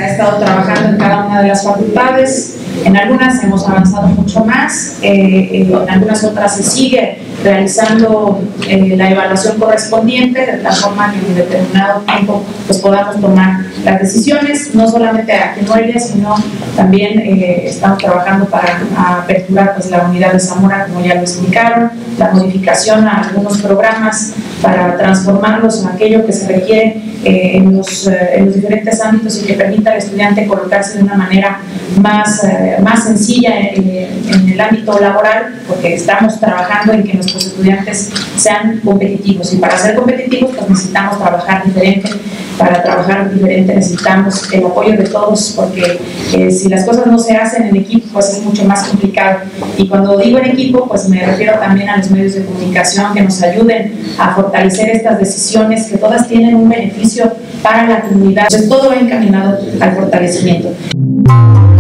ha estado trabajando en cada una de las facultades. En algunas hemos avanzado mucho más, en algunas otras se sigue realizando la evaluación correspondiente, de tal forma que en determinado tiempo pues, podamos tomar las decisiones, no solamente aquí en Morelia, sino también estamos trabajando para aperturar pues, la unidad de Zamora, como ya lo explicaron, la modificación a algunos programas para transformarlos en aquello que se requiere en los diferentes ámbitos y que permita al estudiante colocarse de una manera más sencilla en el ámbito laboral, porque estamos trabajando en que nuestros estudiantes sean competitivos, y para ser competitivos pues necesitamos trabajar diferente. Para trabajar diferente necesitamos el apoyo de todos, porque si las cosas no se hacen en equipo pues es mucho más complicado, y cuando digo en equipo pues me refiero también a los medios de comunicación que nos ayuden a fortalecer estas decisiones, que todas tienen un beneficio para la comunidad. Entonces todo va encaminado al fortalecimiento.